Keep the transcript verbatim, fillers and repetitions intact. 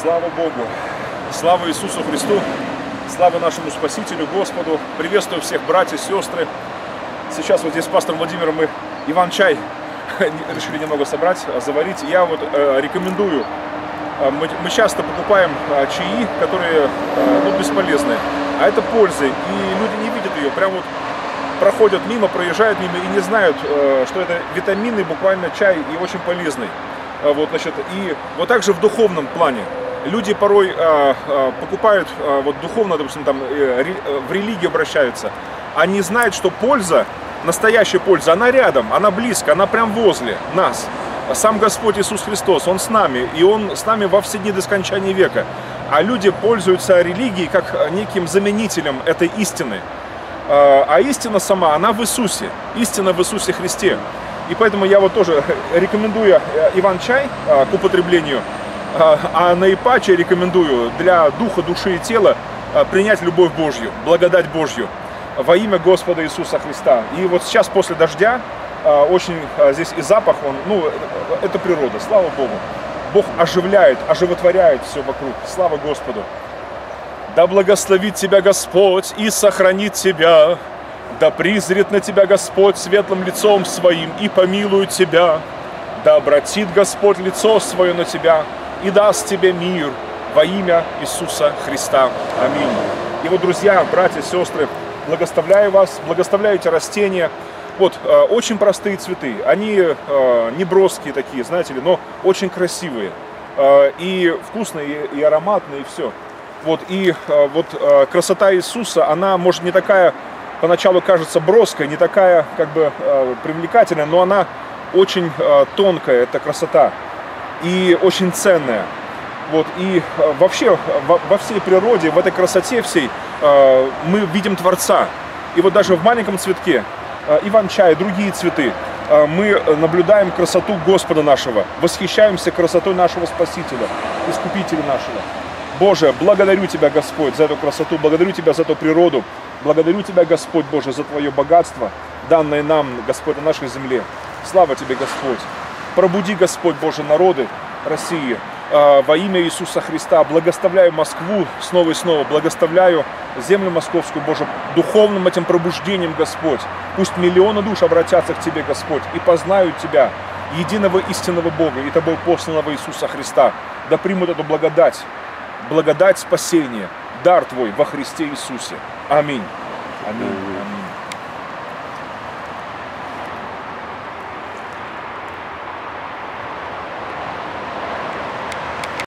Слава Богу! Слава Иисусу Христу! Слава нашему Спасителю, Господу! Приветствую всех братьев, сестры! Сейчас вот здесь с пастором Владимиром мы иван-чай решили немного собрать, заварить. Я вот э, рекомендую, мы, мы часто покупаем э, чаи, которые э, ну, бесполезны, а это польза, и люди не видят ее, прям вот проходят мимо, проезжают мимо и не знают, э, что это витаминный буквально чай и очень полезный. Вот, значит, и вот так же в духовном плане. Люди порой э, э, покупают э, вот духовно, допустим, там, э, ре, э, в религию обращаются. Они знают, что польза, настоящая польза, она рядом, она близко, она прям возле нас. Сам Господь Иисус Христос, Он с нами, и Он с нами во все дни до скончания века. А люди пользуются религией как неким заменителем этой истины. Э, а истина сама, она в Иисусе, истина в Иисусе Христе. И поэтому я вот тоже рекомендую иван-чай к употреблению, а наипаче рекомендую для духа, души и тела принять любовь Божью, благодать Божью во имя Господа Иисуса Христа. И вот сейчас после дождя очень здесь и запах, он, ну, это природа, слава Богу. Бог оживляет, оживотворяет все вокруг, слава Господу. Да благословит тебя Господь и сохранит тебя. Да призрит на тебя Господь светлым лицом своим и помилует тебя. Да обратит Господь лицо свое на тебя и даст тебе мир во имя Иисуса Христа. Аминь. И вот, друзья, братья, сестры, благословляю вас, благословляю эти растения. Вот, э, очень простые цветы. Они э, не броские такие, знаете ли, но очень красивые. Э, и вкусные, и, и ароматные, и все. Вот, и э, вот э, красота Иисуса, она, может, не такая... Поначалу кажется броская, не такая как бы э, привлекательная, но она очень э, тонкая, эта красота, и очень ценная. Вот, и э, вообще во, во всей природе, в этой красоте всей э, мы видим Творца. И вот даже в маленьком цветке, э, иван-чай, другие цветы, э, мы наблюдаем красоту Господа нашего, восхищаемся красотой нашего Спасителя, Искупителя нашего. Боже, благодарю Тебя, Господь, за эту красоту, благодарю Тебя за эту природу, благодарю Тебя, Господь Боже, за Твое богатство, данное нам, Господь, на нашей земле. Слава Тебе, Господь. Пробуди, Господь Боже, народы России во имя Иисуса Христа. Благословляю Москву снова и снова, благословляю землю московскую, Боже, духовным этим пробуждением, Господь. Пусть миллионы душ обратятся к Тебе, Господь, и познают Тебя, единого истинного Бога и Тобой посланного Иисуса Христа. Да примут эту благодать. Благодать спасения, дар Твой во Христе Иисусе. Аминь. Аминь.